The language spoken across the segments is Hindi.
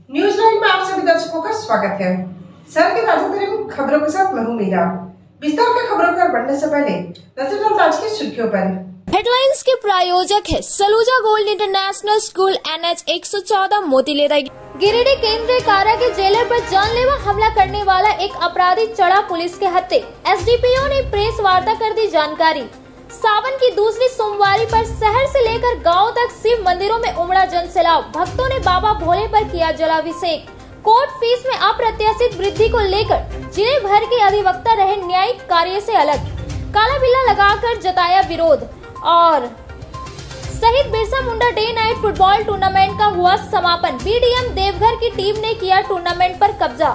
न्यूज़9 में आप सभी दर्शकों का स्वागत है। शहर की ताजा तरीन खबरों के साथ मैं हूं मीरा। विस्तार के खबरों पर बढ़ने से पहले नजर डालते आज की सुर्खियों पर। हेडलाइंस के प्रायोजक है Saluja gold international school NH 114 Motilera. Giridih केंद्रीय कारा के जेलर पर जानलेवा हमला करने वाला एक अपराधी चढ़ा पुलिस के हत्थे। SDPO ने प्रेस वार्ता कर दी जानकारी। सावन की दूसरी सोमवारी पर शहर से लेकर गांव तक शिव मंदिरों में उमड़ा जनसैलाब। भक्तों ने बाबा भोले पर किया जलाभिषेक। कोर्ट फीस में अप्रत्याशित वृद्धि को लेकर जिले भर के अधिवक्ता रहे न्यायिक कार्य से अलग। काला बिल्ला लगाकर जताया विरोध। और शहीद Birsa Munda day night football tournament का हुआ समापन। BDM देवघर की टीम ने किया टूर्नामेंट पर कब्जा।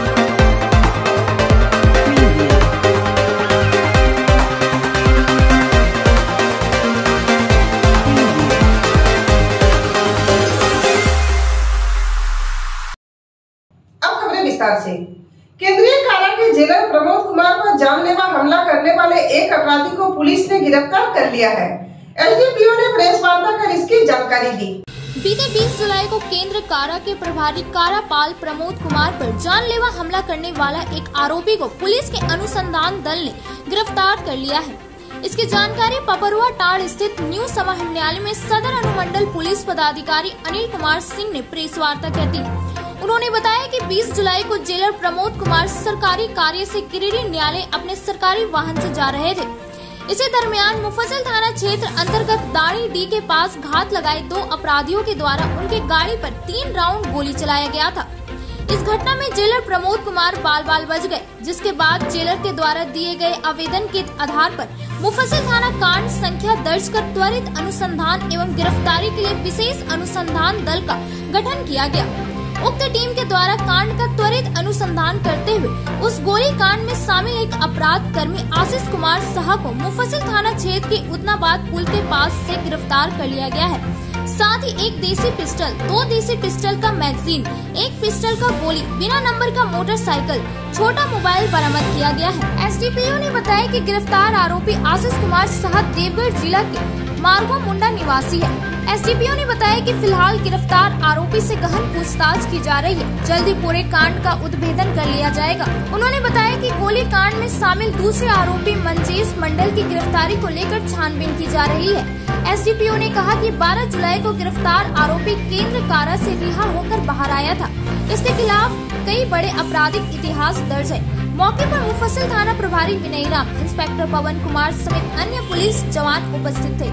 विस्तार से केंद्रीय कारा के जेलर प्रमोद कुमार पर जानलेवा हमला करने वाले एक अपराधी को पुलिस ने गिरफ्तार कर लिया है। SDPO ने प्रेस वार्ता कर इसकी जानकारी दी। बीते 20 जुलाई को केंद्र कारा के प्रभारी कारापाल प्रमोद कुमार पर जानलेवा हमला करने वाला एक आरोपी को पुलिस के अनुसंधान दल ने गिरफ्तार कर लिया है। इसकी जानकारी पपरुआ टाड़ स्थित न्यू समाहरणालय में सदर अनुमंडल पुलिस पदाधिकारी अनिल कुमार सिंह ने प्रेस वार्ता कर दी। उन्होंने बताया कि 20 जुलाई को जेलर प्रमोद कुमार सरकारी कार्य से गिरिडीह न्यायालय अपने सरकारी वाहन से जा रहे थे। इसी दरमियान मुफस्सिल थाना क्षेत्र अंतर्गत दाड़ी डी के पास घात लगाए 2 अपराधियों के द्वारा उनके गाड़ी पर 3 राउंड गोली चलाया गया था। इस घटना में जेलर प्रमोद कुमार बाल बच गए, जिसके बाद जेलर के द्वारा दिए गए आवेदन के आधार पर मुफस्सिल थाना कांड संख्या दर्ज कर त्वरित अनुसंधान एवं गिरफ्तारी के लिए विशेष अनुसंधान दल का गठन किया गया। उक्त टीम के द्वारा कांड का त्वरित अनुसंधान करते हुए उस गोली कांड में शामिल एक अपराध कर्मी आशीष कुमार साह को मुफस्सिल थाना क्षेत्र के उदनाबाद पुल के पास से गिरफ्तार कर लिया गया है। साथ ही एक देसी पिस्टल, 2 देसी पिस्टल का मैगजीन, 1 पिस्टल का गोली, बिना नंबर का मोटरसाइकिल, छोटा मोबाइल बरामद किया गया है। SDPO ने बताया कि गिरफ्तार आरोपी आशीष कुमार साह देवघर जिला के मार्गो मुंडा निवासी है। SDPO ने बताया कि फिलहाल गिरफ्तार आरोपी से गहन पूछताछ की जा रही है। जल्दी पूरे कांड का उद्भेदन कर लिया जाएगा। उन्होंने बताया कि गोली कांड में शामिल दूसरे आरोपी मंजेश मंडल की गिरफ्तारी को लेकर छानबीन की जा रही है। SDPO ने कहा कि 12 जुलाई को गिरफ्तार आरोपी केंद्र कारा से रिहा होकर बाहर आया था। इसके खिलाफ कई बड़े आपराधिक इतिहास दर्ज है। मौके पर मुफस्सिल थाना प्रभारी विनय राम, इंस्पेक्टर पवन कुमार समेत अन्य पुलिस जवान उपस्थित थे।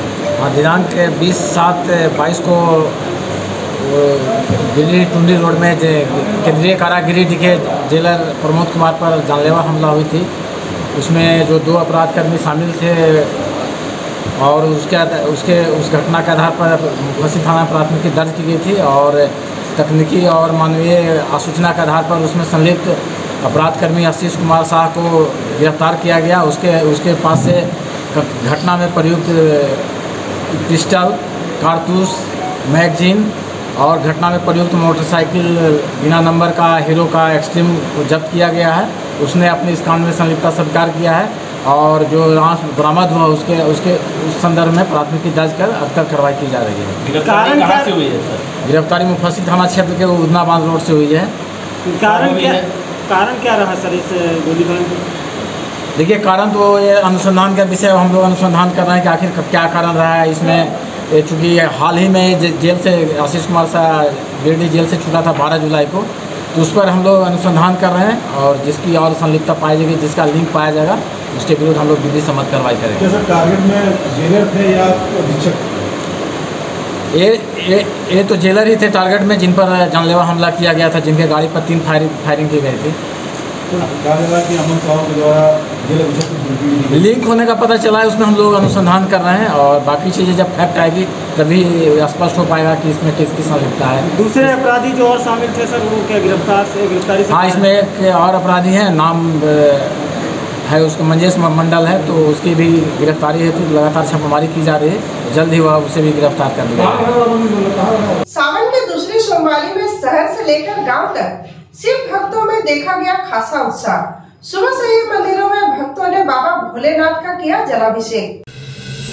दिनांक 20/7/22 को गिरिडीह टुंडी रोड में केंद्रीय कारा गिरिडीह के जेलर प्रमोद कुमार पर जानलेवा हमला हुई थी। उसमें जो 2 अपराध कर्मी शामिल थे और उस घटना के आधार पर मुफस्सिल थाना प्राथमिकी दर्ज की गई थी और तकनीकी और मानवीय आसूचना के आधार पर उसमें संलिप्त अपराध कर्मी आशीष कुमार साह को गिरफ्तार किया गया। उसके पास से घटना में प्रयुक्त पिस्टल, कारतूस, मैगजीन और घटना में प्रयुक्त मोटरसाइकिल बिना नंबर का हीरो का एक्सट्रीम जब्त किया गया है। उसने अपने इस कांड में संलिप्तता स्वीकार किया है और जो बरामद हुआ उस संदर्भ में प्राथमिकी दर्ज कर अब तक कार्रवाई की जा रही है। गिरफ्तारी कहाँ से हुई है सर? गिरफ्तारी मुफस्सिल थाना क्षेत्र के उदनाबाद रोड से हुई है। कारण क्या रहा सर इस गोलीकांड? देखिए, कारण तो ये अनुसंधान का विषय हम लोग अनुसंधान कर रहे हैं कि आखिर क्या कारण रहा है इसमें। चूँकि हाल ही में जेल से आशीष कुमार साह गिरिडीह जेल से छूटा था 12 जुलाई को, तो उस पर हम लोग अनुसंधान कर रहे हैं और जिसकी और संलिप्तता पाई जाएगी, जिसका लिंक पाया जाएगा, उसके विरुद्ध हम लोग विधि सम्मत कार्रवाई करेंगे। क्या सर टारगेट में जेलर थे या अधीक्षक? ये तो जेलर ही थे टारगेट में, जिन पर जानलेवा हमला किया गया था, जिनके गाड़ी पर 3 फायरिंग की गई थी। कि अमन साहब के द्वारा जेल अधीक्षक लिंक होने का पता चला है, उसमें हम लोग अनुसंधान कर रहे हैं और बाकी चीज़ें जब फैक्ट आएगी तभी स्पष्ट हो पाएगा कि इसमें किसकी संलिप्तता है। दूसरे अपराधी जो और शामिल थे सर, वो क्या गिरफ्तारी से? हाँ, इसमें एक और अपराधी है, नाम है उसका मंजेश मंडल है, तो उसकी भी गिरफ्तारी हेतु लगातार छापेमारी की जा रही है। जल्द ही वह उसे भी गिरफ्तार कर लिया। सावन की दूसरी सोमवारी में शहर से लेकर गांव तक शिव भक्तों में देखा गया खासा उत्साह। सुबह से ही मंदिरों में भक्तों ने बाबा भोलेनाथ का किया जलाभिषेक।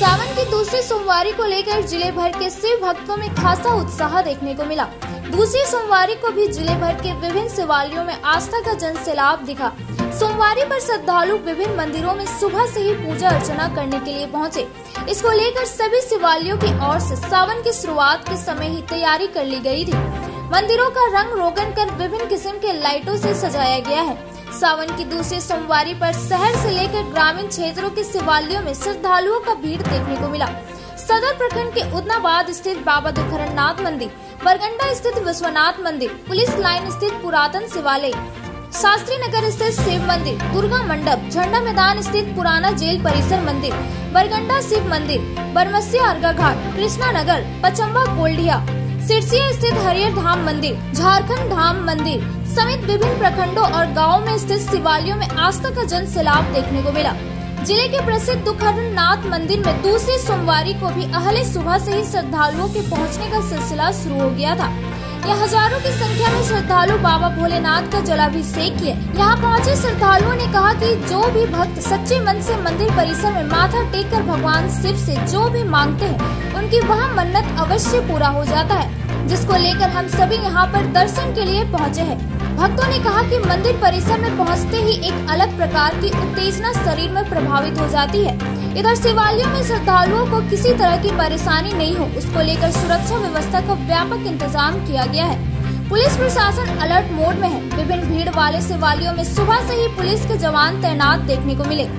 सावन की दूसरी सोमवारी को लेकर जिले भर के शिव भक्तों में खासा उत्साह देखने को मिला। दूसरी सोमवारी को भी जिले भर के विभिन्न शिवालयों में आस्था का जनसैलाब दिखा। सोमवारी पर श्रद्धालु विभिन्न मंदिरों में सुबह से ही पूजा अर्चना करने के लिए पहुंचे। इसको लेकर सभी शिवालयों की ओर से सावन की शुरुआत के समय ही तैयारी कर ली गई थी। मंदिरों का रंग रोगन कर विभिन्न किस्म के लाइटों से सजाया गया है। सावन की दूसरी सोमवारी पर शहर से लेकर ग्रामीण क्षेत्रों के शिवालयों में श्रद्धालुओं का भीड़ देखने को मिला। सदर प्रखंड के उदनाबाद स्थित बाबा दुखहरनाथ मंदिर, बरगंडा स्थित विश्वनाथ मंदिर, पुलिस लाइन स्थित पुरातन शिवालय, शास्त्री नगर स्थित शिव मंदिर, दुर्गा मंडप, झंडा मैदान स्थित पुराना जेल परिसर मंदिर, बरगंडा शिव मंदिर, बरमसिया अर्गा घाट, कृष्णा नगर, पचम्बा गोल्डिया, सिरसिया स्थित हरियर धाम मंदिर, झारखंड धाम मंदिर समेत विभिन्न प्रखंडों और गाँव में स्थित शिवालयों में आस्था का जनसैलाब देखने को मिला। जिले के प्रसिद्ध दुखहरनाथ मंदिर में दूसरी सोमवारी को भी अहले सुबह से ही श्रद्धालुओं के पहुंचने का सिलसिला शुरू हो गया था। यहाँ हजारों की संख्या में श्रद्धालु बाबा भोलेनाथ का जलाभिषेक किए। यहाँ पहुंचे श्रद्धालुओं ने कहा कि जो भी भक्त सच्चे मन से मंदिर परिसर में माथा टेक कर भगवान शिव से जो भी मांगते हैं उनकी वह मन्नत अवश्य पूरा हो जाता है, जिसको लेकर हम सभी यहाँ पर दर्शन के लिए पहुँचे हैं। भक्तों ने कहा कि मंदिर परिसर में पहुंचते ही एक अलग प्रकार की उत्तेजना शरीर में प्रभावित हो जाती है। इधर शिवालयों में श्रद्धालुओं को किसी तरह की परेशानी नहीं हो, उसको लेकर सुरक्षा व्यवस्था का व्यापक इंतजाम किया गया है। पुलिस प्रशासन अलर्ट मोड में है। विभिन्न भीड़ वाले शिवालयों में सुबह से ही पुलिस के जवान तैनात देखने को मिले।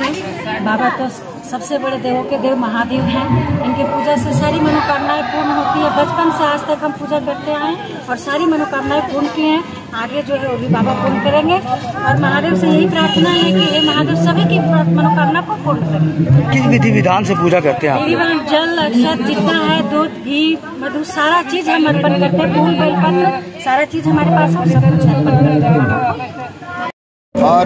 बाबा तो सबसे बड़े देवों के देव महादेव हैं। इनकी पूजा से सारी मनोकामनाएं पूर्ण होती है। बचपन से आज तक हम पूजा करते आए और सारी मनोकामनाएं पूर्ण की हैं। आगे जो है वो भी बाबा पूर्ण करेंगे और महादेव से यही प्रार्थना है कि हे महादेव सभी की मनोकामना को पूर्ण करें। किस विधि विधान से पूजा करते हैं आप? विधि जल अक्षत जितना है, दूध घी मधु सारा चीज हम अर्पण करते हैं। फूल बेलपत्र सारा चीज हमारे पास हम सब कुछ अर्पण करते हैं। और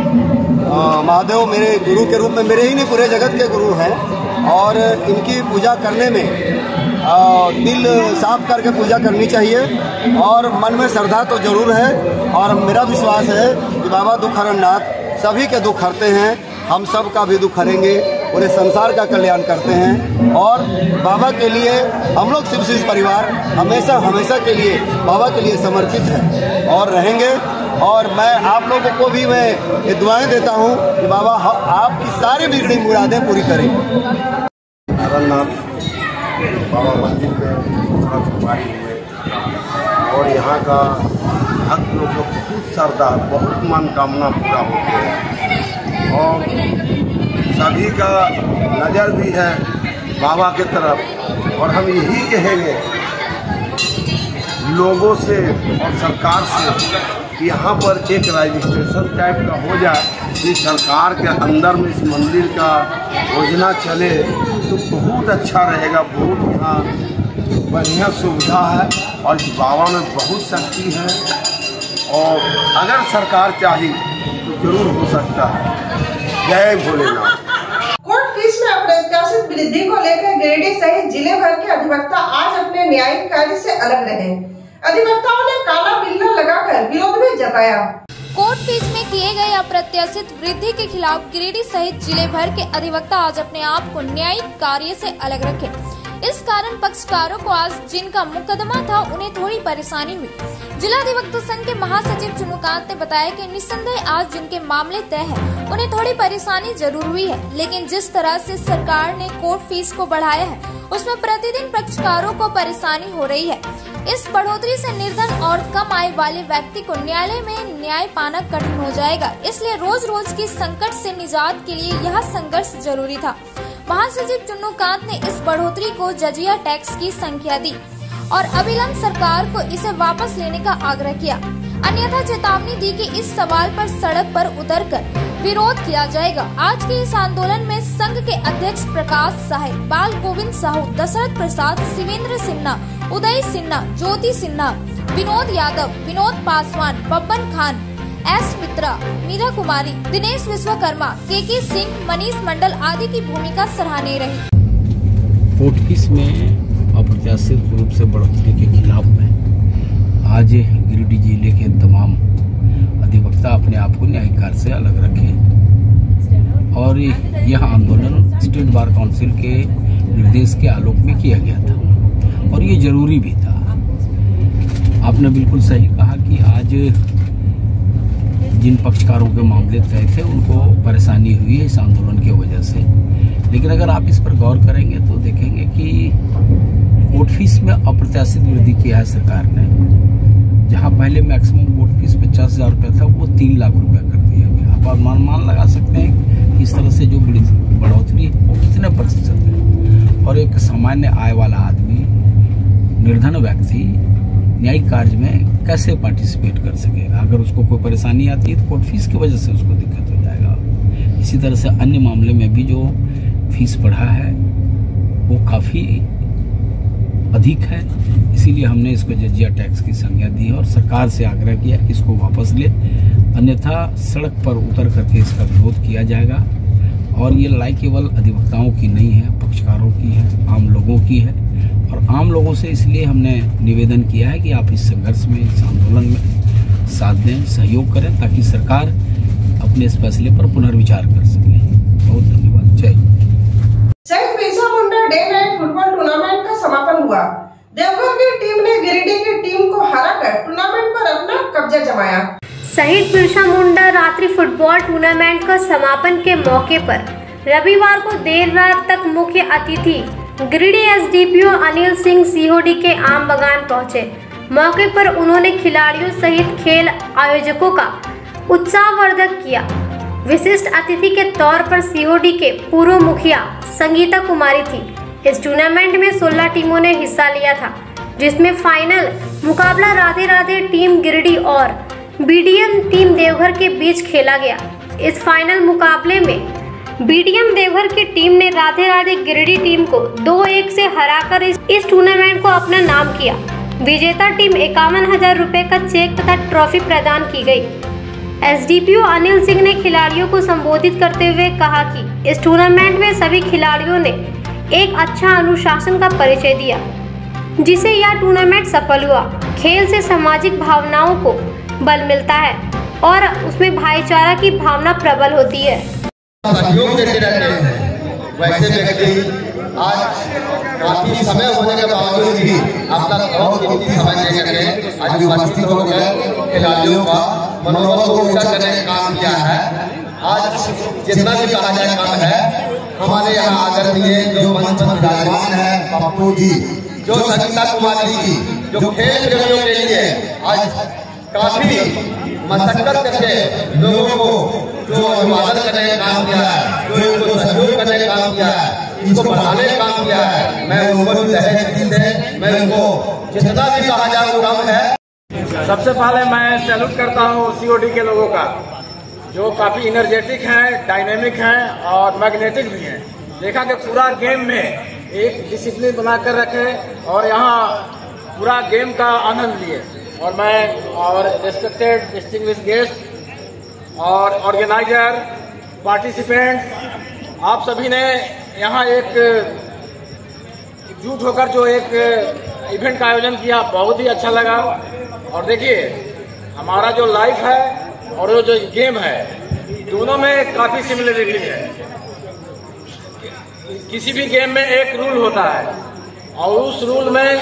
महादेव मेरे गुरु के रूप में, मेरे ही नहीं पूरे जगत के गुरु हैं और इनकी पूजा करने में दिल साफ करके पूजा करनी चाहिए और मन में श्रद्धा तो जरूर है। और मेरा विश्वास है कि बाबा दुखहरनाथ सभी के दुख हरते हैं, हम सब का भी दुख हरेंगे, पूरे संसार का कल्याण करते हैं। और बाबा के लिए हम लोग शिव परिवार हमेशा हमेशा के लिए बाबा के लिए समर्पित है और रहेंगे। और मैं आप लोगों को भी मैं ये दुआएं देता हूं कि बाबा आपकी सारी बिगड़ी मुरादें पूरी करें। दुखहरनाथ बाबा मंदिर में सोमवारी हुए और यहाँ का भक्त लोग बहुत श्रद्धा, बहुत मनोकामना पूरा होते हैं और सभी का नज़र भी है बाबा के तरफ। और हम यही कहेंगे लोगों से और सरकार से कि यहाँ पर एक रजिस्ट्रेशन टाइप का हो जाए कि सरकार के अंदर में इस मंदिर का योजना चले तो बहुत अच्छा रहेगा। बहुत यहाँ बढ़िया सुविधा है और इस बाबा में बहुत शक्ति है और अगर सरकार चाहे तो जरूर हो सकता है। जय भोलेनाथ। कोर्ट फीस में अप्रत्याशित वृद्धि को लेकर गिरिडीह सहित जिले भर के अधिवक्ता आज अपने न्यायिक कार्य से अलग रहे। अधिवक्ताओं ने काला बिल्ला लगाकर विरोध भी जताया। कोर्ट फीस में किए गए अप्रत्याशित वृद्धि के खिलाफ गिरिडीह सहित जिले भर के अधिवक्ता आज अपने आप को न्यायिक कार्य से अलग रखे। इस कारण पक्षकारों को आज जिनका मुकदमा था उन्हें थोड़ी परेशानी हुई। जिला अधिवक्ता संघ के महासचिव चुनुकांत ने बताया कि निस्संदेह आज जिनके मामले तय है उन्हें थोड़ी परेशानी जरूर हुई है, लेकिन जिस तरह से सरकार ने कोर्ट फीस को बढ़ाया है उसमें प्रतिदिन पक्षकारों को परेशानी हो रही है। इस बढ़ोतरी से निर्धन और कम आय वाले व्यक्ति को न्यायालय में न्याय पाना कठिन हो जाएगा, इसलिए रोज रोज की संकट से निजात के लिए यह संघर्ष जरूरी था। महासचिव चुन्नूकांत ने इस बढ़ोतरी को जजिया टैक्स की संख्या दी और अविलंब सरकार को इसे वापस लेने का आग्रह किया, अन्यथा चेतावनी दी कि इस सवाल पर सड़क पर उतरकर विरोध किया जाएगा। आज के इस आंदोलन में संघ के अध्यक्ष प्रकाश साहे, बाल गोविंद साहू, दशरथ प्रसाद, शिवेंद्र सिन्हा, उदय सिन्हा, ज्योति सिन्हा, विनोद यादव, विनोद पासवान, बब्बन खान, एस मित्रा, मीरा कुमारी, दिनेश विश्वकर्मा, के सिंह, मनीष मंडल आदि की भूमिका सराहनीय रही। कोर्ट फीस में अप्रत्याशित रूप से बढ़ोतरी के खिलाफ में आज गिरिडीह जिले के तमाम अधिवक्ता अपने आप को न्यायिक कार्य से अलग रखे और यह आंदोलन स्टेट बार काउंसिल के निर्देश के आलोक में किया गया था और ये जरूरी भी था। आपने बिल्कुल सही कहा कि आज जिन पक्षकारों के मामले तय थे उनको परेशानी हुई है इस आंदोलन की वजह से, लेकिन अगर आप इस पर गौर करेंगे तो देखेंगे कि कोर्ट फीस में अप्रत्याशित वृद्धि किया है सरकार ने। जहां पहले मैक्सिमम कोर्ट फीस 50,000 रुपया था वो 3 लाख रुपया कर दिया गया। आप अनुमान लगा सकते हैं कि इस तरह से जो बढ़ोतरी वो कितने प्रतिशत है। और एक सामान्य आय वाला आदमी, निर्धन व्यक्ति न्यायिक कार्य में कैसे पार्टिसिपेट कर सकेगा? अगर उसको कोई परेशानी आती है तो कोर्ट फीस की वजह से उसको दिक्कत हो जाएगा। इसी तरह से अन्य मामले में भी जो फीस बढ़ा है वो काफ़ी अधिक है, इसीलिए हमने इसको जजिया टैक्स की संज्ञा दी और सरकार से आग्रह किया कि इसको वापस ले, अन्यथा सड़क पर उतर करके इसका विरोध किया जाएगा। और ये लड़ाई केवल अधिवक्ताओं की नहीं है, पक्षकारों की है, आम लोगों की है। और आम लोगों से इसलिए हमने निवेदन किया है कि आप इस संघर्ष में, इस आंदोलन में साथ दें, सहयोग करें, ताकि सरकार अपने इस फैसले पर पुनर्विचार कर सके। बहुत धन्यवाद। जय हिंद। शहीद Birsa Munda day night football tournament का समापन हुआ। देवघर की टीम ने गिरिडीह की टीम को हराकर टूर्नामेंट पर अपना कब्जा जमाया। शहीद बिरसा मुंडा रात्रि फुटबॉल टूर्नामेंट का समापन के मौके पर रविवार को देर रात तक मुख्य अतिथि गिरिडीह एसडीपीओ अनिल सिंह सीहोडी के आम बगान पहुंचे। मौके पर उन्होंने खिलाड़ियों सहित खेल आयोजकों का उत्साहवर्धक किया। विशिष्ट अतिथि के तौर पर सीहोडी के पूर्व मुखिया संगीता कुमारी थी। इस टूर्नामेंट में 16 टीमों ने हिस्सा लिया था, जिसमें फाइनल मुकाबला राधे राधे टीम गिरिडीह और बीडीएम टीम देवघर के बीच खेला गया। इस फाइनल मुकाबले में बीडीएम देवघर की टीम ने राधे राधे गिरिडीह टीम को 2-1 से हराकर इस टूर्नामेंट को अपना नाम किया। विजेता टीम 51,000 रुपए का चेक तथा ट्रॉफी प्रदान की गई। एसडीपीओ अनिल सिंह ने खिलाड़ियों को संबोधित करते हुए कहा कि इस टूर्नामेंट में सभी खिलाड़ियों ने एक अच्छा अनुशासन का परिचय दिया, जिससे यह टूर्नामेंट सफल हुआ। खेल से सामाजिक भावनाओं को बल मिलता है और उसमें भाईचारा की भावना प्रबल होती है। सहयोग देते रहते हैं वैसे व्यक्ति आज काफी समय होने के बावजूद भी अपना बहुत कीमती समय दे करके आज उपस्थित होकर खिलाड़ियों का मनोबल को ऊंचा करने का काम किया है। आज जितना भी कहा जाए काम है, हमारे यहाँ आदरणीय जो मंच पर विराजमान है पप्पू जी, जो संगीता कुमारी जी, जो खेल प्रेमियों के लिए आज काफी मशक्कत करके लोगों को जो अभिवादन करने का काम किया है, जो इनको सहयोग करने का काम किया है, इसको बढ़ाने का काम किया है, मैं उनको मैं उनको जितना भी कहा जाए वो काम है। सबसे पहले मैं सैल्यूट करता हूँ सीओडी के लोगों का, जो काफ़ी इनर्जेटिक हैं, डायनेमिक हैं और मैग्नेटिक भी हैं। देखा कि पूरा गेम में एक डिसिप्लिन बनाकर रखे और यहाँ पूरा गेम का आनंद लिए। और मैं और रिस्पेक्टेड डिस्टिंग्विश्ड गेस्ट और ऑर्गेनाइजर, पार्टिसिपेंट, आप सभी ने यहाँ एक एकजुट होकर जो एक इवेंट का आयोजन किया, बहुत ही अच्छा लगा। और देखिए, हमारा जो लाइफ है और जो गेम है, दोनों में काफ़ी सिमिलरिटी है। किसी भी गेम में एक रूल होता है और उस रूल में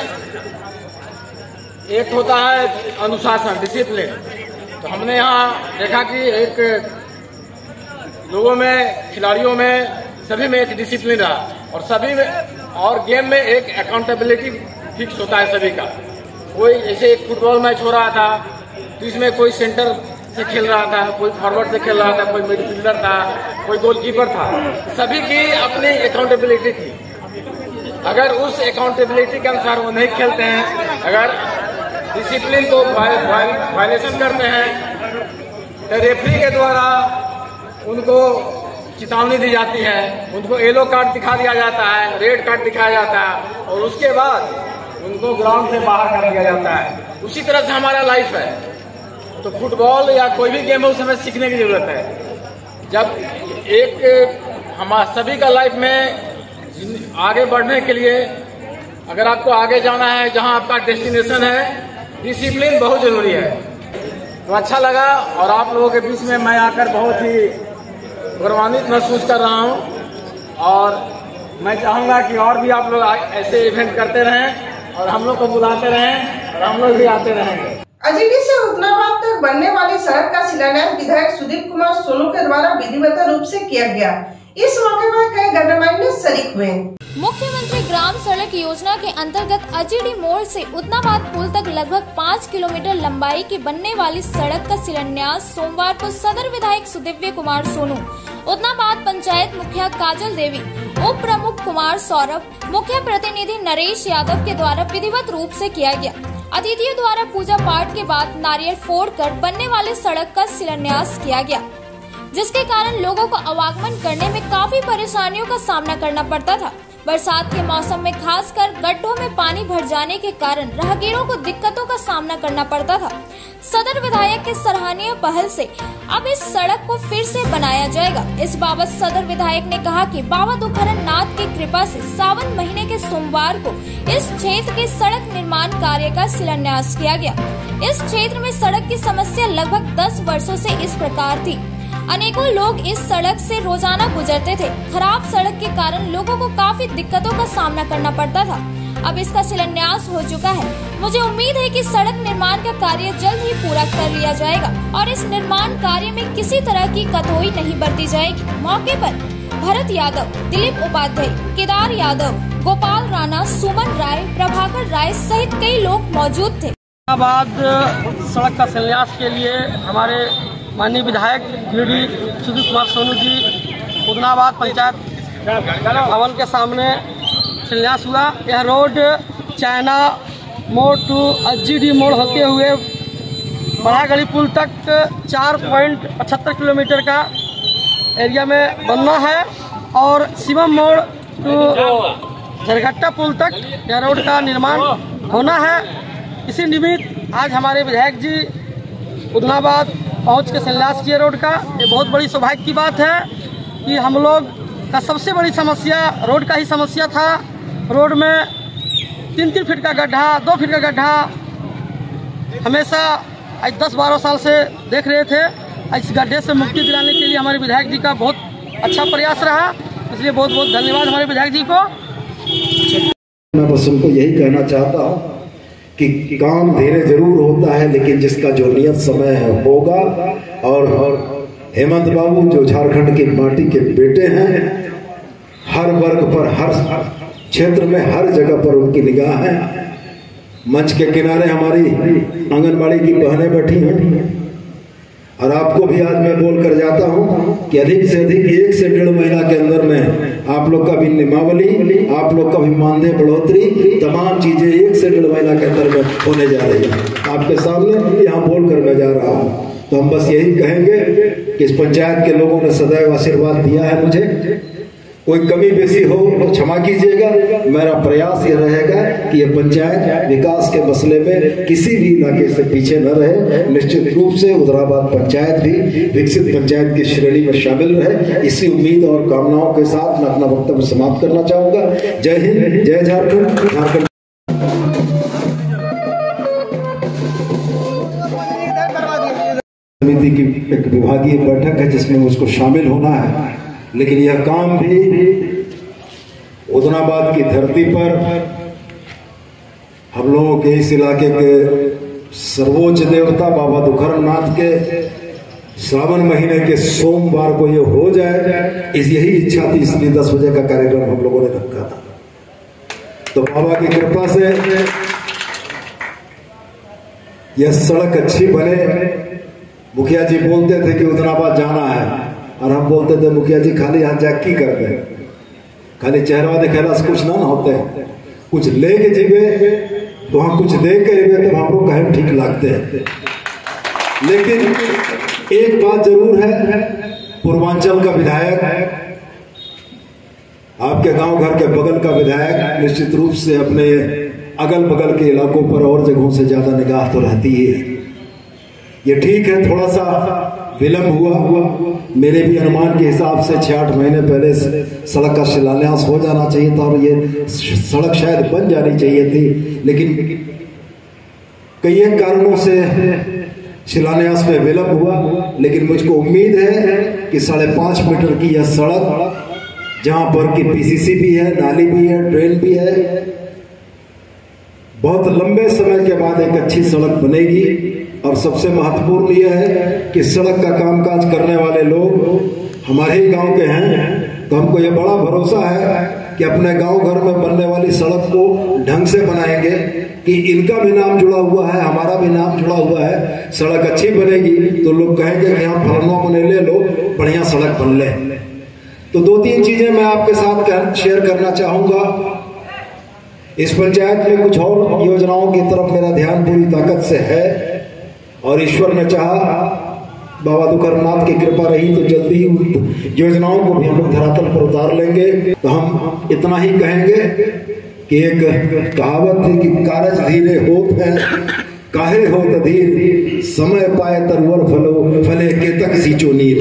एक होता है अनुशासन, डिसिप्लिन। तो हमने यहाँ देखा कि एक लोगों में, खिलाड़ियों में, सभी में एक डिसिप्लिन रहा और सभी में, और गेम में एक अकाउंटेबिलिटी फिक्स होता है सभी का। कोई जैसे एक फुटबॉल मैच हो रहा था तो इसमें कोई सेंटर से खेल रहा था, कोई फॉरवर्ड से खेल रहा था, कोई मिडफील्डर था, कोई गोलकीपर था। सभी की अपनी अकाउंटेबिलिटी थी। अगर उस अकाउंटेबिलिटी के अनुसार वो नहीं खेलते हैं, अगर डिसिप्लिन को वायलेशन करते हैं, तो रेफरी के द्वारा उनको चेतावनी दी जाती है, उनको येलो कार्ड दिखा दिया जाता है, रेड कार्ड दिखाया जाता है और उसके बाद उनको ग्राउंड से बाहर कर दिया जाता है। उसी तरह से हमारा लाइफ है। तो फुटबॉल या कोई भी गेम है, उस समय सीखने की जरूरत है। जब एक हमारा सभी का लाइफ में आगे बढ़ने के लिए, अगर आपको आगे जाना है जहां आपका डेस्टिनेशन है, डिसिप्लिन बहुत जरूरी है। तो अच्छा लगा और आप लोगों के बीच में मैं आकर बहुत ही गौरवान्वित महसूस कर रहा हूँ और मैं चाहूँगा कि और भी आप लोग ऐसे इवेंट करते रहें और हम लोग को बुलाते रहें और हम लोग भी आते रहेंगे। अजीडी से उदनाबाद तक बनने वाली सड़क का शिलान्यास विधायक सुदीप कुमार सोनू के द्वारा विधिवत रूप से किया गया। इस मौके पर कई गणमान्य शरीक हुए। मुख्यमंत्री ग्राम सड़क योजना के अंतर्गत अजीडी मोड़ से उदनाबाद पुल तक लगभग 5 किलोमीटर लंबाई की बनने वाली सड़क का शिलान्यास सोमवार को सदर विधायक सुदीव्य कुमार सोनू, उदनाबाद पंचायत मुखिया काजल देवी, उप प्रमुख कुमार सौरभ, मुख्य प्रतिनिधि नरेश यादव के द्वारा विधिवत रूप से किया गया। अतिथियों द्वारा पूजा पाठ के बाद नारियल फोड़कर बनने वाले सड़क का शिलान्यास किया गया, जिसके कारण लोगों को आवागमन करने में काफी परेशानियों का सामना करना पड़ता था। बरसात के मौसम में खासकर गड्ढों में पानी भर जाने के कारण राहगीरों को दिक्कतों का सामना करना पड़ता था। सदर विधायक के सराहनीय पहल से अब इस सड़क को फिर से बनाया जाएगा। इस बाबत सदर विधायक ने कहा कि बाबा दुखरन नाथ की कृपा से सावन महीने के सोमवार को इस क्षेत्र के सड़क निर्माण कार्य का शिलान्यास किया गया। इस क्षेत्र में सड़क की समस्या लगभग 10 वर्षों से इस प्रकार थी। अनेकों लोग इस सड़क से रोजाना गुजरते थे। खराब सड़क के कारण लोगों को काफी दिक्कतों का सामना करना पड़ता था। अब इसका शिलान्यास हो चुका है। मुझे उम्मीद है कि सड़क निर्माण का कार्य जल्द ही पूरा कर लिया जाएगा और इस निर्माण कार्य में किसी तरह की कतोई नहीं बरती जाएगी। मौके पर भरत यादव, दिलीप उपाध्याय, केदार यादव, गोपाल राणा, सुमन राय, प्रभाकर राय सहित कई लोग मौजूद थे। बाद सड़क का शिलान्यास के लिए हमारे माननीय विधायक गिरिडीह सुदीप कुमार सोनू जी उदनाबाद पंचायत भवन के सामने शिलान्यास हुआ। यह रोड चाइना मोड़ टू अजीडी मोड़ होते हुए बड़ागढ़ी पुल तक 4.75 किलोमीटर का एरिया में बनना है और शिवम मोड़ टू झरघट्टा पुल तक यह रोड का निर्माण होना है। इसी निमित्त आज हमारे विधायक जी उदनाबाद पहुंच के शिलान्यास किए रोड का। ये बहुत बड़ी सौभाग्य की बात है कि हम लोग का सबसे बड़ी समस्या रोड का ही समस्या था। रोड में 3-3 फीट का गड्ढा, 2 फीट का गड्ढा हमेशा आज 10-12 साल से देख रहे थे। इस गड्ढे से मुक्ति दिलाने के लिए हमारे विधायक जी का बहुत अच्छा प्रयास रहा, इसलिए बहुत बहुत धन्यवाद हमारे विधायक जी को। मैं बस उनको यही कहना चाहता हूँ कि काम धीरे जरूर होता है, लेकिन जिसका जो नियत समय है होगा। और हेमंत बाबू जो झारखंड की माटी के बेटे हैं, हर वर्ग पर, हर क्षेत्र में, हर जगह पर उनकी निगाह है। मंच के किनारे हमारी आंगनबाड़ी की बहनें बैठी हैं और आपको भी आज मैं बोल कर जाता हूं कि अधिक से अधिक 1 से 1.5 महीना के अंदर में आप लोग का भी नियमावली, आप लोग का भी मानदेय बढ़ोतरी, तमाम चीजें 1 से 1.5 महीना के अंदर में होने जा रही है। आपके सामने यहाँ बोल कर मैं जा रहा हूँ। तो हम बस यही कहेंगे कि इस पंचायत के लोगों ने सदैव आशीर्वाद दिया है मुझे। कोई कमी बेसी हो तो क्षमा कीजिएगा। मेरा प्रयास यह रहेगा कि यह पंचायत विकास के मसले में किसी भी इलाके से पीछे न रहे। निश्चित रूप से उदनाबाद पंचायत भी विकसित पंचायत की श्रेणी में शामिल रहे। इसी उम्मीद और कामनाओं के साथ मैं अपना वक्तव्य समाप्त करना चाहूंगा। जय हिंद, जय झारखंड। झारखंड समिति की एक विभागीय बैठक है जिसमें मुझको शामिल होना है, लेकिन यह काम भी उदनाबाद की धरती पर हम लोगों के इस इलाके के सर्वोच्च देवता बाबा दुखरन नाथ के श्रावण महीने के सोमवार को ये हो जाए, इस यही इच्छा थी। इसलिए 10 बजे का कार्यक्रम हम लोगों ने रखा था। तो बाबा की कृपा से यह सड़क अच्छी बने। मुखिया जी बोलते थे कि उदनाबाद जाना है और हम बोलते थे मुखिया जी खाली हाथ जा की कर दे, खाली चेहरा दिखेला से कुछ ना होते, कुछ लेके जीवे तो हम कुछ दे के तो हम लोग कहे ठीक लगते हैं। लेकिन एक बात जरूर है, पूर्वांचल का विधायक, आपके गांव घर के बगल का विधायक निश्चित रूप से अपने अगल बगल के इलाकों पर और जगहों से ज्यादा निगाह तो रहती है। ये ठीक है, थोड़ा सा विलंब हुआ। मेरे भी अनुमान के हिसाब से 6-8 महीने पहले सड़क का शिलान्यास हो जाना चाहिए था और ये सड़क शायद बन जानी चाहिए थी, लेकिन कई कारणों से शिलान्यास में विलंब हुआ, लेकिन मुझको उम्मीद है कि 5.5 मीटर की यह सड़क, जहां पर की पीसीसी भी है, नाली भी है, ड्रेन भी है, बहुत लंबे समय के बाद एक अच्छी सड़क बनेगी। और सबसे महत्वपूर्ण यह है कि सड़क का कामकाज करने वाले लोग हमारे ही गांव के हैं, तो हमको यह बड़ा भरोसा है कि अपने गांव घर में बनने वाली सड़क को ढंग से बनाएंगे कि इनका भी नाम जुड़ा हुआ है, हमारा भी नाम जुड़ा हुआ है। सड़क अच्छी बनेगी तो लोग कहेंगे कि यहाँ फलाना बने ले लो, बढ़िया सड़क बन ले। तो 2-3 चीजें मैं आपके साथ शेयर करना चाहूंगा। इस पंचायत में कुछ और योजनाओं की तरफ मेरा ध्यान पूरी ताकत से है, और ईश्वर ने चाहा, बाबा दुखरनाथ की कृपा रही तो जल्दी ही योजनाओं को भी हम लोग धरातल पर उतार लेंगे। तो हम इतना ही कहेंगे कि एक कहावत है कि कारज धीरे होत है, काहे होत धीर, समय पाए तरवर फले केतक सींचो नीर।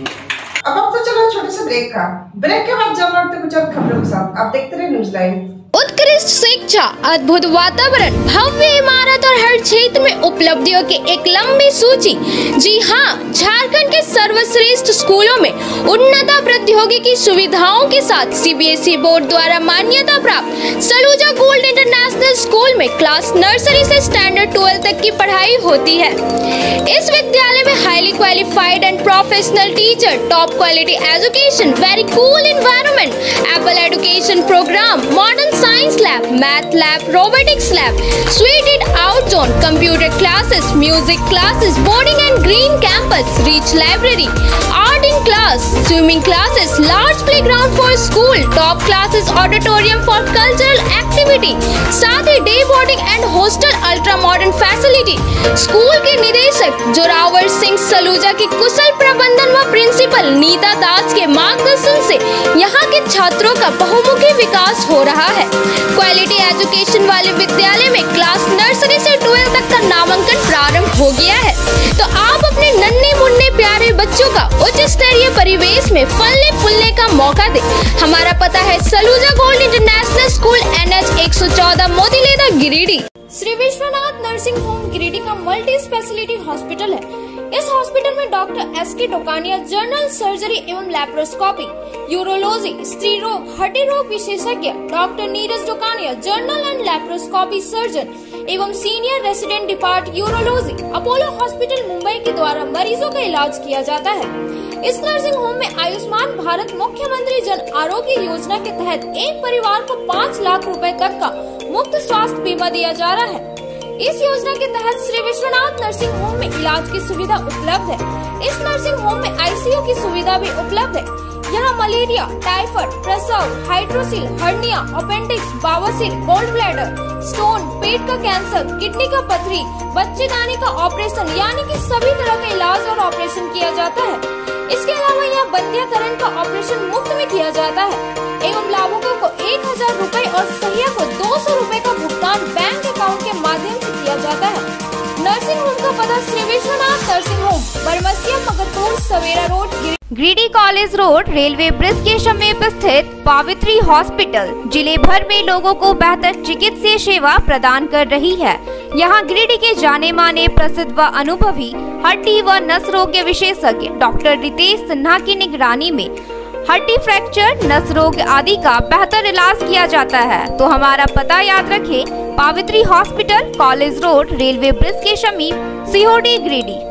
अब तो चलो छोटे से ब्रेक का। ब्रेक के बाद जब लौटते कुछ और खबरों के साथ आप देखते रहे न्यूज लाइव। उत्कृष्ट शिक्षा, अद्भुत वातावरण, भव्य इमारत और हर क्षेत्र में उपलब्धियों की एक लंबी सूची। जी हाँ, झारखंड के सर्वश्रेष्ठ स्कूलों में उन्नत प्रौद्योगिकी सुविधाओं के साथ सीबीएसई बोर्ड द्वारा मान्यता प्राप्त सलूजा गोल्ड इंटरनेशनल स्कूल में क्लास नर्सरी से स्टैंडर्ड 12 तक की पढ़ाई होती है। इस विद्यालय में highly qualified and professional teacher, top quality education, very cool environment, Apple education program, modern science lab, math lab, robotics lab, seated out zone, computer classes, music classes, boarding and green campus, rich library, art in class, swimming classes, large playground for school, top classes, auditorium for cultural activity, साथ ही day boarding and hostel, ultra modern facility. School के निदेशक जोरावर सिंह सलूजा की कुशल प्रबंधन व प्रिंसिपल नीता दास के मार्गदर्शन से यहाँ के छात्रों का बहुमुखी विकास हो रहा है। क्वालिटी एजुकेशन वाले विद्यालय में क्लास नर्सरी से 12 तक का नामांकन प्रारंभ हो गया है। तो आप अपने नन्हे मुन्ने प्यारे बच्चों का उच्च स्तरीय परिवेश में फलने फूलने का मौका दे। हमारा पता है Saluja gold international school, NH 114, Motileda, Giridih. Shri Vishwanath nursing home Giridih का मल्टी स्पेशलिटी हॉस्पिटल है। इस हॉस्पिटल में doctor SK Dokania general surgery एवं लैप्रोस्कोपी, यूरोलॉजी, स्त्री रोग, हड्डी रोग विशेषज्ञ, doctor Neeraj Dokania general and laparoscopy surgeon एवं senior resident depart urology, Apollo hospital Mumbai के द्वारा मरीजों का इलाज किया जाता है। इस नर्सिंग होम में आयुष्मान भारत मुख्यमंत्री जन आरोग्य योजना के तहत एक परिवार को 5 लाख रुपए तक का मुफ्त स्वास्थ्य बीमा दिया जा रहा है। इस योजना के तहत श्री विश्वनाथ नर्सिंग होम में इलाज की सुविधा उपलब्ध है। इस नर्सिंग होम में ICU की सुविधा भी उपलब्ध है। यहाँ मलेरिया, टाइफाइड, प्रसव, हाइड्रोसिल, हर्निया, अपेंडिक्स, बवासीर, गोल्ड ब्लैडर, स्टोन, पेट का कैंसर, किडनी का पथरी, बच्चेदानी का ऑपरेशन यानी कि सभी तरह का इलाज और ऑपरेशन किया जाता है। इसके अलावा यहाँ बंध्याकरण का ऑपरेशन मुफ्त में किया जाता है एवं लाभुकों को 1000 रुपए और सहिया को 200 रुपए का भुगतान बैंक अकाउंट के माध्यम से किया जाता है। नर्सिंग होम का पता Shri Vishwanath nursing home, Baramasia, Magarpur, Savera road, Giridih college road, railway bridge के समीप स्थित पावित्री हॉस्पिटल जिले भर में लोगों को बेहतर चिकित्सीय सेवा प्रदान कर रही है। यहाँ गिरिडीह के जाने माने प्रसिद्ध व अनुभवी हड्डी व नस रोग के विशेषज्ञ डॉक्टर रितेश सिन्हा की निगरानी में हड्डी फ्रैक्चर, नस रोग आदि का बेहतर इलाज किया जाता है। तो हमारा पता याद रखें, Pavitri hospital, college road, railway bridge के समीप, सीहोडी, गिरिडीह।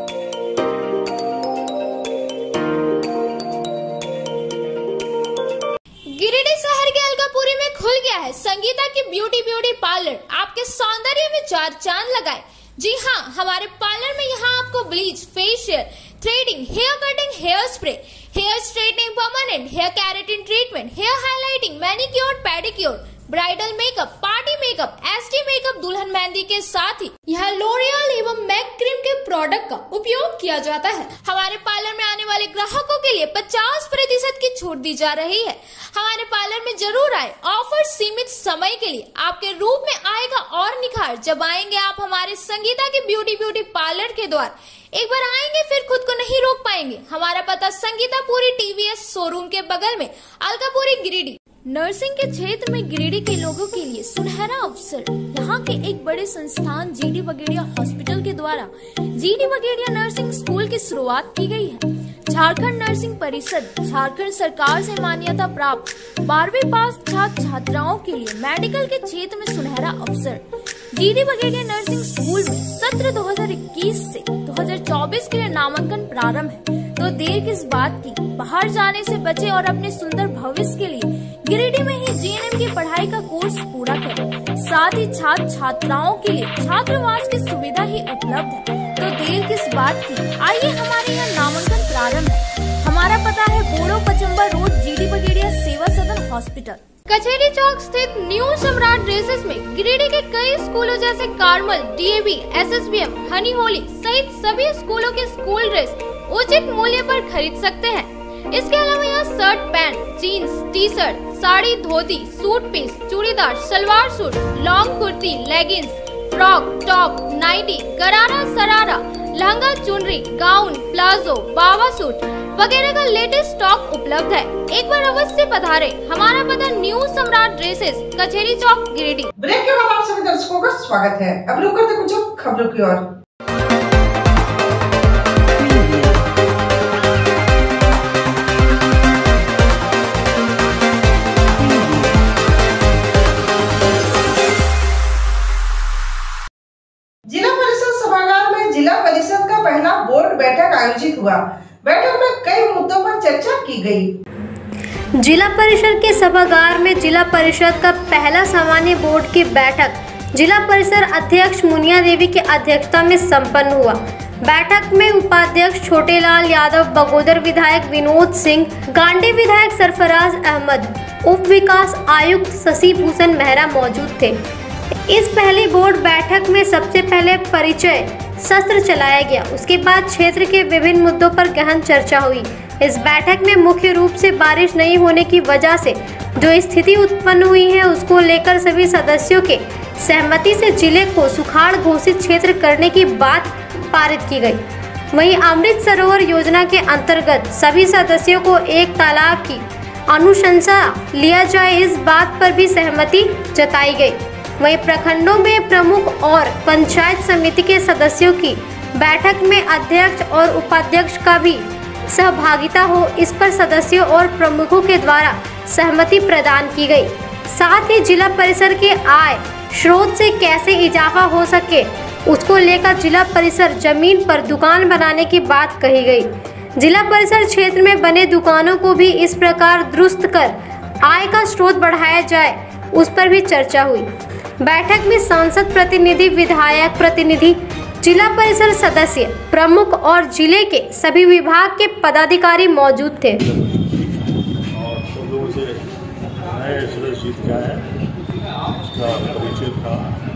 गिरिडीह शहर के अलकापुरी में खुल गया है संगीता की ब्यूटी पार्लर। आपके सौंदर्य में 4 चांद लगाए। जी हाँ, हमारे पार्लर में यहाँ आपको bleach, facial, threading, hair cutting, hair spray, hair straightening, permanent hair keratin treatment, hair highlighting, manicure, pedicure, bridal makeup, party makeup, SD makeup, दुल्हन मेहंदी के साथ ही यहाँ लोरियल एवं मैक क्रीम के प्रोडक्ट का उपयोग किया जाता है। हमारे पार्लर में आने वाले ग्राहकों के लिए 50% की छूट दी जा रही है। हमारे पार्लर में जरूर आए। ऑफर सीमित समय के लिए। आपके रूप में आएगा और निखार जब आएंगे आप हमारे संगीता की ब्यूटी पार्लर के द्वार। एक बार आएंगे फिर खुद को नहीं रोक पाएंगे। हमारा पता संगीता पूरी TVS शोरूम के बगल में, अलकापुरी, गिरिडीह। नर्सिंग के क्षेत्र में गिरिडीह के लोगों के लिए सुनहरा अवसर। यहाँ के एक बड़े संस्थान जीडी बगेड़िया हॉस्पिटल के द्वारा जीडी बगेड़िया नर्सिंग स्कूल की शुरुआत की गई है। झारखंड नर्सिंग परिषद झारखंड सरकार से मान्यता प्राप्त 12वीं पास छात्र छात्राओं के लिए मेडिकल के क्षेत्र में सुनहरा अवसर। जीडी बगेड़िया नर्सिंग स्कूल में सत्र 2021 से 2024 के लिए नामांकन प्रारंभ है, तो देर किस बात की, बाहर जाने से बचे और अपने सुंदर भविष्य के लिए गिरिडीह में ही जीएनएम की पढ़ाई का कोर्स पूरा करें। साथ ही छात्र छात्राओं के लिए छात्रावास की सुविधा ही उपलब्ध है, तो देर किस बात की, आइए हमारे यहाँ नामांकन प्रारंभ है। हमारा पता है Bodo Pachamba road, GD Bagedia Seva Sadan hospital. कचहरी चौक स्थित न्यू सम्राट ड्रेसेस में गिरिडीह के कई स्कूलों जैसे Carmel, DAV, SSBM, honey holy सहित सभी स्कूलों के स्कूल ड्रेस उचित मूल्य पर खरीद सकते हैं। इसके अलावा यहाँ shirt, pant, jeans, T shirt, sari, dhoti, suit piece, churidar, salwar suit, long kurti, leggings, frock, top, nightie, gharara, sharara, lehenga, चुनरी, गाउन, प्लाजो, बाबा सूट वगैरह का लेटेस्ट स्टॉक उपलब्ध है। एक बार अवश्य पधारे। हमारा पता न्यू सम्राट ड्रेसेस, कचहरी चौक, गिरिडीह। ब्रेक के बाद आप सभी दर्शकों का स्वागत है। अब रुक करते कुछ खबरों की ओर। जिला परिषद सभागार में जिला परिषद का पहला बोर्ड बैठक आयोजित हुआ। बैठक में कई मुद्दों पर चर्चा की गई। जिला परिषद के सभागार में जिला परिषद का पहला सामान्य बोर्ड की बैठक जिला परिषद अध्यक्ष मुनिया देवी की अध्यक्षता में संपन्न हुआ। बैठक में उपाध्यक्ष छोटेलाल यादव, बगोदर विधायक विनोद सिंह, गांडी विधायक सरफराज अहमद, उप विकास आयुक्त शशि भूषण मेहरा मौजूद थे। इस पहली बोर्ड बैठक में सबसे पहले परिचय सत्र चलाया गया। उसके बाद क्षेत्र के विभिन्न मुद्दों पर गहन चर्चा हुई। इस बैठक में मुख्य रूप से बारिश नहीं होने की वजह से जो स्थिति उत्पन्न हुई है उसको लेकर सभी सदस्यों के सहमति से जिले को सुखाड़ घोषित क्षेत्र करने की बात पारित की गई। वहीं अमृत सरोवर योजना के अंतर्गत सभी सदस्यों को एक तालाब की अनुशंसा लिया जाए, इस बात पर भी सहमति जताई गई। वहीं प्रखंडों में प्रमुख और पंचायत समिति के सदस्यों की बैठक में अध्यक्ष और उपाध्यक्ष का भी सहभागिता हो, इस पर सदस्यों और प्रमुखों के द्वारा सहमति प्रदान की गई। साथ ही जिला परिषद के आय स्रोत से कैसे इजाफा हो सके उसको लेकर जिला परिषद जमीन पर दुकान बनाने की बात कही गई। जिला परिषद क्षेत्र में बने दुकानों को भी इस प्रकार दुरुस्त कर आय का स्रोत बढ़ाया जाए, उस पर भी चर्चा हुई। बैठक में सांसद प्रतिनिधि, विधायक प्रतिनिधि, जिला परिषद सदस्य, प्रमुख और जिले के सभी विभाग के पदाधिकारी मौजूद थे। और सब लोगों से नए सदस्य क्या है उसका परिचय था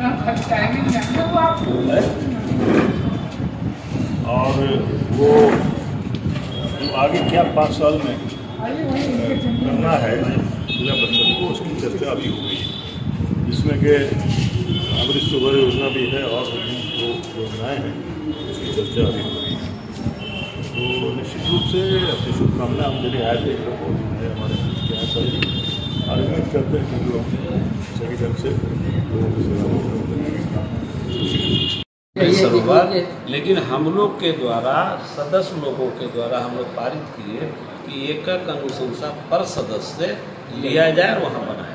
और वो आगे क्या 5 साल में करना है जिला परिषद को, उसकी चर्चा अभी हो गई, जिसमें कि अमृत सरोवर योजना भी है और जो योजनाएँ हैं उसकी चर्चा अभी हो गई। तो निश्चित रूप से अपनी शुभकामनाएं हम देने आए थे। हमारे क्या सभी आर्गुमेंट करते हैं कि जो सही ढंग से लोगों की सेवा सरोवर, लेकिन हम लोग के द्वारा सदस्य लोगों के द्वारा हम लोग पारित किए कि एक अनुशंसा पर सदस्य लिया जाए और वहाँ बनाया।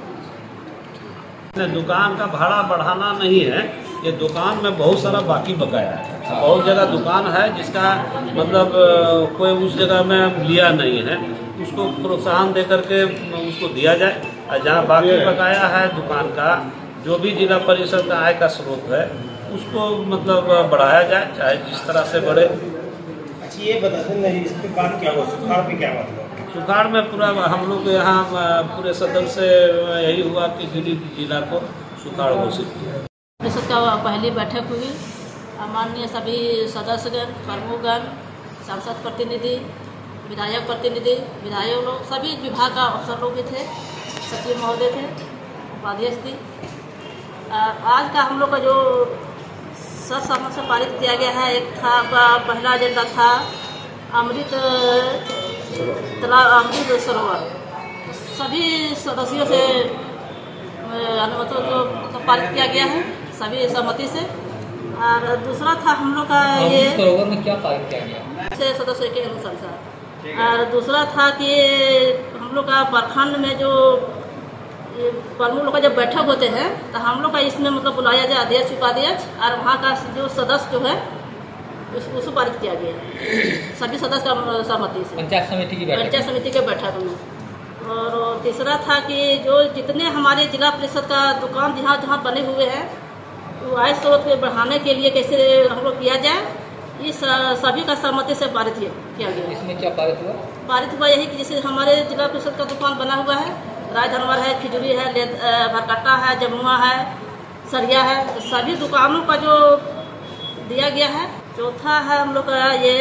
दुकान का भाड़ा बढ़ाना नहीं है, ये दुकान में बहुत सारा बाकी बकाया है। बहुत जगह दुकान है जिसका मतलब कोई उस जगह में लिया नहीं है, उसको प्रोत्साहन दे करके उसको दिया जाए। और जहाँ बाकी बकाया है दुकान का, जो भी जिला परिषद का आय का स्रोत है उसको मतलब बढ़ाया जाए, चाहे जिस तरह से बढ़े। अच्छा, ये बता दें इसके बाद क्या हुआ, सुखाड़ पे क्या बात हुआ? सुखाड़ में पूरा हम लोग यहाँ पूरे सदन से यही हुआ कि गिरिडीह जिला को सुखाड़ घोषित किया। परिषद का पहली बैठक हुई। माननीय सभी सदस्यगण, प्रमुखगण, सांसद प्रतिनिधि, विधायक प्रतिनिधि, विधायक लोग, सभी विभाग का अफसर लोग भी थे, सचिव महोदय थे, उपाध्यक्ष थी। आज का हम लोग का जो सर्वसम्मति से पारित किया गया है, एक था पहला एजेंडा था अमृत सरोवर सभी सदस्यों से अनुमति को पारित किया गया है, सभी सहमति से। और दूसरा था हम लोग का ये में क्या पारित किया गया 6 सदस्यों के अनुसार। और दूसरा था कि हम लोग का प्रखंड में जो प्रमुख लोग का जब बैठक होते हैं तो हम लोग का इसमें मतलब बुलाया जाए अध्यक्ष उपाध्यक्ष, और वहाँ का जो सदस्य जो है उसको पारित किया गया सभी सदस्य का सहमति से, पंचायत समिति की बैठक में। और तीसरा था कि जो जितने हमारे जिला परिषद का दुकान जहाँ जहाँ बने हुए हैं वो आय स्रोत को बढ़ाने के लिए कैसे हम लोग किया जाए, इस सभी का सहमति से पारित किया गया। इसमें क्या पारित हुआ? पारित हुआ यही कि जैसे हमारे जिला परिषद का दुकान बना हुआ है, राजधनवर है, खिजूरी है, भरकट्टा है, जमुआ है, सरिया है, सभी दुकानों का जो दिया गया है। चौथा है हम लोग का ये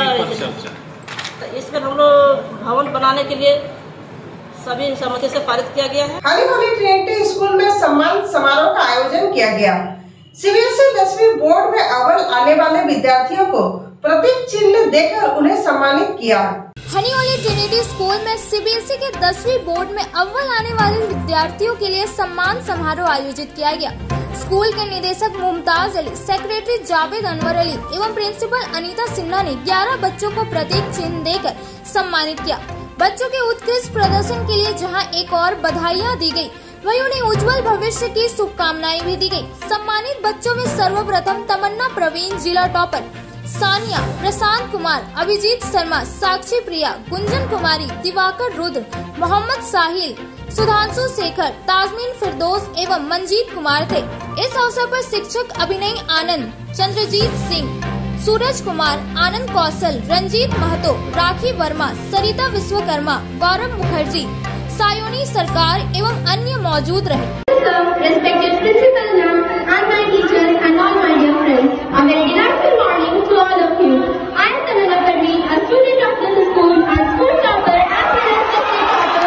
तो इस पर हम लोग भवन बनाने के लिए सभी सहमति से पारित किया गया है। हाल ही ट्रिनिटी स्कूल में सम्मान समारोह का आयोजन किया गया। सीबीएसई 10वीं बोर्ड में अव्वल आने वाले विद्यार्थियों को प्रतीक चिन्ह देकर उन्हें सम्मानित किया। हनीवाली ट्रिनिटी स्कूल में सीबीएसई के 10वीं बोर्ड में अव्वल आने वाले विद्यार्थियों के लिए सम्मान समारोह आयोजित किया गया। स्कूल के निदेशक मुमताज अली, सेक्रेटरी जावेद अनवर अली एवं प्रिंसिपल अनीता सिन्हा ने 11 बच्चों को प्रतीक चिन्ह देकर सम्मानित किया। बच्चों के उत्कृष्ट प्रदर्शन के लिए जहां एक और बधाइयां दी गई, वहीं उन्हें उज्जवल भविष्य की शुभकामनाएं भी दी गई। सम्मानित बच्चों में सर्वप्रथम तमन्ना प्रवीण जिला टॉपर, सानिया, प्रशांत कुमार, अभिजीत शर्मा, साक्षी प्रिया, गुंजन कुमारी, दिवाकर रुद्र, मोहम्मद साहिल, सुधांशु शेखर, ताजमीन फिरदौस एवं मंजीत कुमार थे। इस अवसर पर शिक्षक अभिनय आनंद, चंद्रजीत सिंह, सूरज कुमार, आनंद कौशल, रंजीत महतो, राखी वर्मा, सरिता विश्वकर्मा, गौरव मुखर्जी, सायोनी सरकार एवं अन्य मौजूद रहे। Respected principal ma'am and my teachers and all my dear friends, a very delightful morning to all of you. I am Tanana Parveen, a student of this school and school topper as well as the state topper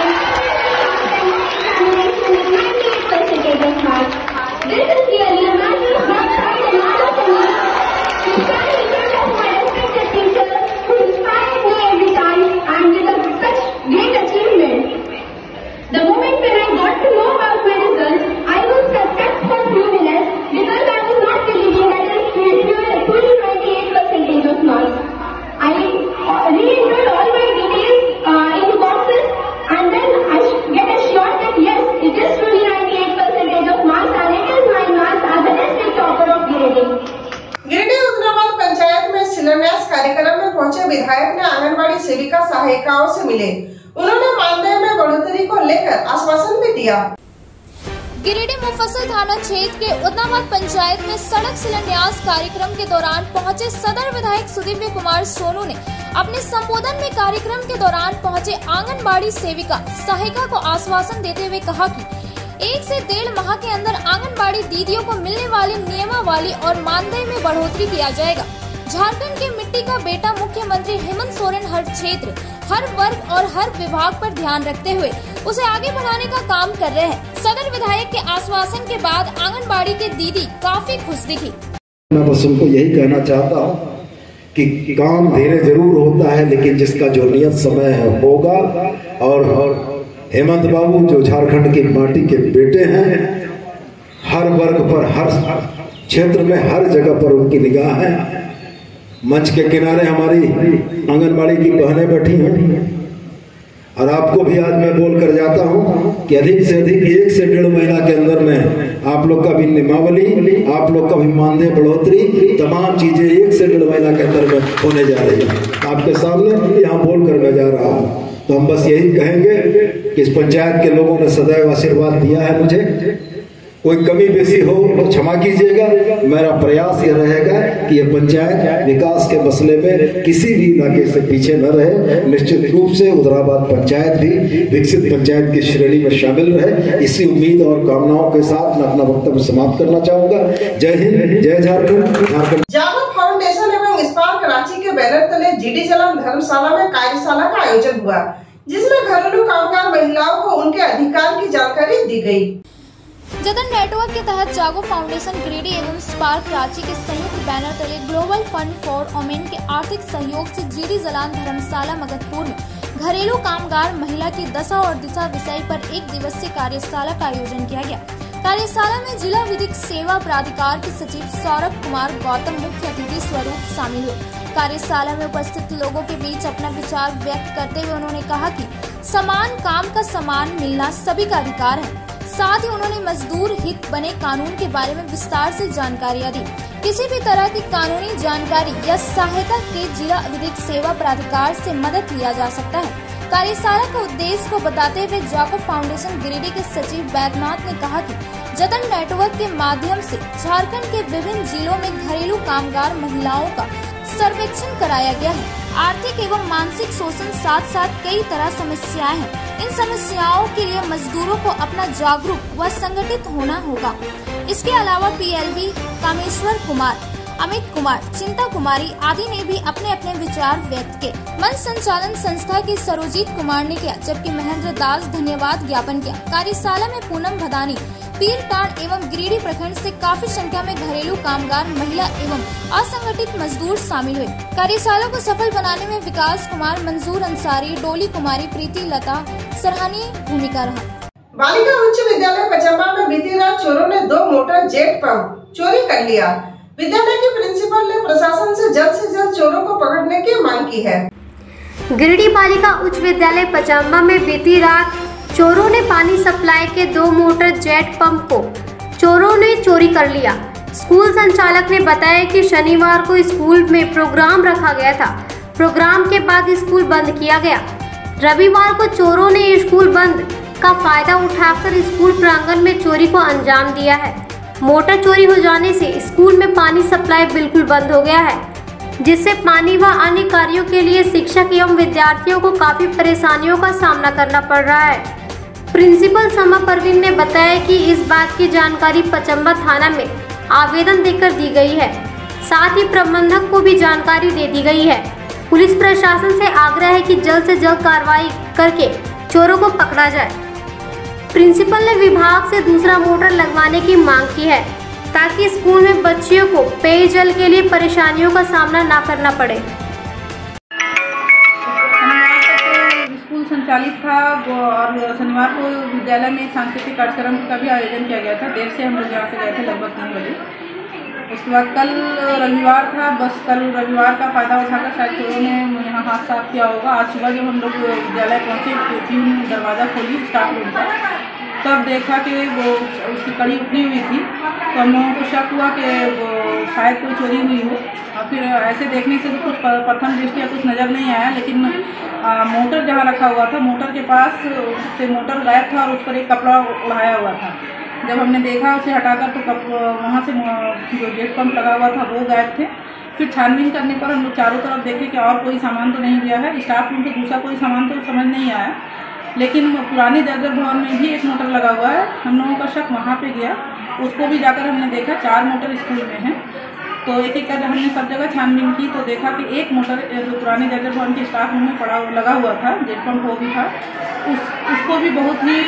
in examination with 98% of marks. This is really a matter of pride and honor for me to stand in front of my respected teachers who inspire me every time and with such great achievement. The moment when I got to know about my results, I was stuck for few minutes because I was not believing that it was fully 28% of marks. I re-entered all my details into boxes and then I get assured that yes, it is truly 98% of marks and it is my marks as the district topper of Giridih. Giridih Udnabad panchayat में शिलान्यास कार्यक्रम में पहुंचे विधायक ने आंगनबाड़ी सेविका सहायिकाओं से मिले। उन्होंने मानदेय में बढ़ोतरी को लेकर आश्वासन भी दिया। गिरिडीह मुफस्सिल थाना क्षेत्र के उदनाबाद पंचायत में सड़क शिलान्यास कार्यक्रम के दौरान पहुंचे सदर विधायक सुदिव्य कुमार सोनू ने अपने संबोधन में कार्यक्रम के दौरान पहुंचे आंगनबाड़ी सेविका सहायिका को आश्वासन देते हुए कहा कि 1 से 1.5 माह के अंदर आंगनबाड़ी दीदियों को मिलने वाली नियमावली और मानदेय में बढ़ोतरी किया जाएगा। झारखंड के मिट्टी का बेटा मुख्यमंत्री हेमंत सोरेन हर क्षेत्र, हर वर्ग और हर विभाग पर ध्यान रखते हुए उसे आगे बढ़ाने का काम कर रहे हैं। सदर विधायक के आश्वासन के बाद आंगनबाड़ी के दीदी काफी खुश दिखी। मैं बस उनको यही कहना चाहता हूँ कि काम धीरे जरूर होता है, लेकिन जिसका जो नियत समय है होगा। और हेमंत बाबू जो झारखंड की माटी के बेटे हैं, हर वर्ग पर, हर क्षेत्र में, हर जगह पर उनकी निगाह है। मंच के किनारे हमारी आंगनबाड़ी की बहनें बैठी हैं और आपको भी आज मैं बोल कर जाता हूं कि अधिक से अधिक 1 से 1.5 महीना के अंदर में आप लोग का भी नियमावली, आप लोग का भी मानदेय बढ़ोतरी, तमाम चीजें 1 से 1.5 महीना के अंदर में होने जा रही है। आपके सामने यहाँ बोल कर मैं जा रहा हूँ। तो हम बस यही कहेंगे कि इस पंचायत के लोगों ने सदैव आशीर्वाद दिया है मुझे। कोई कमी बेसी हो तो क्षमा कीजिएगा। मेरा प्रयास यह रहेगा कि यह पंचायत विकास के मसले में किसी भी इलाके से पीछे न रहे। निश्चित रूप से उदनाबाद पंचायत भी विकसित पंचायत की श्रेणी में शामिल रहे। इसी उम्मीद और कामनाओं के साथ मैं अपना वक्तव्य समाप्त करना चाहूंगा। जय हिंद, जय झारखंड। जागो फाउंडेशन एवं स्पार्क कराची के बैनर तले जीडी जलान धर्मशाला में कार्यशाला का आयोजन हुआ, जिसमें घरेलू कामगार महिलाओं को उनके अधिकार की जानकारी दी गयी। जतन नेटवर्क के तहत जागो फाउंडेशन गिरिडीह एवं स्पार्क कराची के संयुक्त बैनर तले ग्लोबल फंड फॉर वुमेन के आर्थिक सहयोग से जीडी जलान धर्मशाला मगधपुर में घरेलू कामगार महिला की दशा और दिशा विषय पर 1 दिवसीय कार्यशाला का आयोजन किया गया। कार्यशाला में जिला विधिक सेवा प्राधिकार के सचिव सौरभ कुमार गौतम मुख्य अतिथि स्वरूप शामिल हुए। कार्यशाला में उपस्थित लोगों के बीच अपना विचार व्यक्त करते हुए उन्होंने कहा कि समान काम का समान मिलना सभी का अधिकार है। साथ ही उन्होंने मजदूर हित बने कानून के बारे में विस्तार से जानकारियां दी। किसी भी तरह की कानूनी जानकारी या सहायता के जिला विधिक सेवा प्राधिकार से मदद लिया जा सकता है। कार्यशाला के उद्देश्य को बताते हुए जाको फाउंडेशन गिरिडीह के सचिव बैद्यनाथ ने कहा कि जतन नेटवर्क के माध्यम से झारखंड के विभिन्न जिलों में घरेलू कामगार महिलाओं का सर्वेक्षण कराया गया है। आर्थिक एवं मानसिक शोषण साथ साथ कई तरह समस्याएं हैं। इन समस्याओं के लिए मजदूरों को अपना जागरूक व संगठित होना होगा। इसके अलावा पीएलबी कामेश्वर कुमार, अमित कुमार, चिंता कुमारी आदि ने भी अपने अपने विचार व्यक्त किए। मंच संचालन संस्था के सरोजीत कुमार ने किया, जबकि महेंद्र दास धन्यवाद ज्ञापन किया। कार्यशाला में पूनम भदानी, पीरटांड एवं गिरिडीह प्रखंड से काफी संख्या में घरेलू कामगार महिला एवं असंगठित मजदूर शामिल हुए। कार्यशाला को सफल बनाने में विकास कुमार, मंजूर अंसारी, डोली कुमारी, प्रीति लता सराहनीय भूमिका रहा। बालिका उच्च विद्यालय पचम्बा में बीती रात चोरों ने 2 मोटर जेट पंप चोरी कर लिया। विद्यालय के प्रिंसिपल ने प्रशासन से जल्द चोरों को पकड़ने की मांग की है। गिरिडीह बालिका उच्च विद्यालय पचम्बा में बीती रात चोरों ने पानी सप्लाई के 2 मोटर जेट पंप को चोरों ने चोरी कर लिया। स्कूल संचालक ने बताया कि शनिवार को स्कूल में प्रोग्राम रखा गया था। प्रोग्राम के बाद स्कूल बंद किया गया। रविवार को चोरों ने स्कूल बंद का फायदा उठाकर स्कूल प्रांगण में चोरी को अंजाम दिया है। मोटर चोरी हो जाने से स्कूल में पानी सप्लाई बिल्कुल बंद हो गया है, जिससे पानी व अन्य कार्यों के लिए शिक्षक एवं विद्यार्थियों को काफी परेशानियों का सामना करना पड़ रहा है। प्रिंसिपल समा परवीन ने बताया कि इस बात की जानकारी पचम्बा थाना में आवेदन देकर दी गई है। साथ ही प्रबंधक को भी जानकारी दे दी गई है। पुलिस प्रशासन से आग्रह है कि जल्द से जल्द कार्रवाई करके चोरों को पकड़ा जाए। प्रिंसिपल ने विभाग से दूसरा मोटर लगवाने की मांग की है, ताकि स्कूल में बच्चियों को पेयजल के लिए परेशानियों का सामना न करना पड़े। स्कूल संचालित था और शनिवार को विद्यालय में एक सांस्कृतिक कार्यक्रम का भी आयोजन किया गया था। देर से हम लोग यहाँ से गए थे, लगभग 3 बजे। उसके बाद कल रविवार था, बस कल रविवार का फायदा उठाकर शायद चोरों ने यहाँ हाथ साफ किया होगा। आज सुबह जब हम लोग विद्यालय पहुँचे, प्यून ने दरवाज़ा खोली स्टाफ रूम का, तब देखा कि वो उसकी कड़ी उठनी हुई थी। तो हम लोगों को शक हुआ कि वो शायद कोई चोरी हुई हो। और फिर ऐसे देखने से तो कुछ प्रथम दृष्टया कुछ नज़र नहीं आया, लेकिन मोटर जहाँ रखा हुआ था, मोटर के पास से मोटर गायब था और उस पर एक कपड़ा उड़ाया हुआ था। जब हमने देखा उसे हटाकर तो वहाँ से जो जेट पंप लगा हुआ था वो गायब थे। फिर छानबीन करने पर हम लोग चारों तरफ देखे कि और कोई सामान तो नहीं गया है। स्टाफ रूम से दूसरा कोई सामान तो समझ नहीं आया, लेकिन पुराने जर्जर भवन में भी एक मोटर लगा हुआ है। हम लोगों का शक वहाँ पे गया, उसको भी जाकर हमने देखा 4 मोटर स्कूल में हैं। तो एक एक कर हमने सब जगह छानबीन की तो देखा कि एक मोटर जो पुराने जर्जर भवन के स्टाफ रूम में पड़ा लगा हुआ था, जेट पंप वो भी था, उसको भी बहुत ही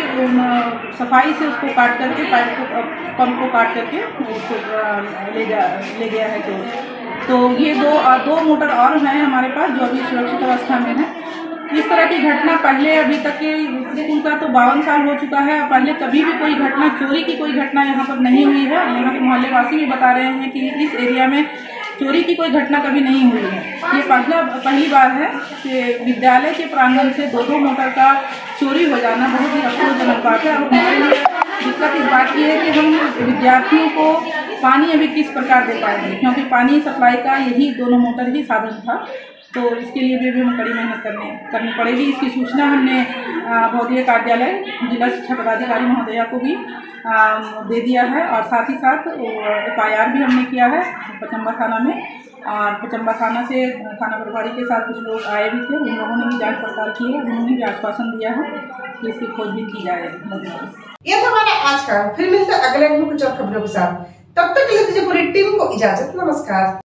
सफाई से उसको काट करके पंप को काट करके उसको ले गया है चोर। तो ये दो मोटर और हैं हमारे पास जो अभी सुरक्षित अवस्था में है। इस तरह की घटना पहले अभी तक के स्कूल का तो 52 साल हो चुका है, पहले कभी भी कोई घटना चोरी की कोई घटना यहाँ पर नहीं हुई है। यहाँ के मोहल्लेवासी भी बता रहे हैं कि इस एरिया में चोरी की कोई घटना कभी नहीं हुई है। ये पहली बार है कि विद्यालय के प्रांगण से 2-2 मोटर का चोरी हो जाना बहुत ही अफसोसजनक बात है। और हमारे लिए दिक्कत इस बात की है कि हम विद्यार्थियों को पानी अभी किस प्रकार दे पाएंगे, क्योंकि पानी सप्लाई का यही दोनों मोटर ही साधन था। तो इसके लिए भी हमें कड़ी मेहनत करनी पड़ेगी। इसकी सूचना हमने भौतिक कार्यालय जिला शिक्षा पदाधिकारी महोदया को भी दे दिया है और साथ ही साथ FIR भी हमने किया है पचम्बा थाना में। और पचम्बा थाना से थाना प्रभारी के साथ कुछ लोग आए भी थे, उन लोगों ने भी जांच पड़ताल की है, उन्होंने भी आश्वासन दिया है कि इसकी खोजबीन की जाएगी। ये था हमारा आज का, फिर मिलते अगले कुछ और खबरों के साथ। तब तक के लिए पूरी टीम को इजाजत, नमस्कार।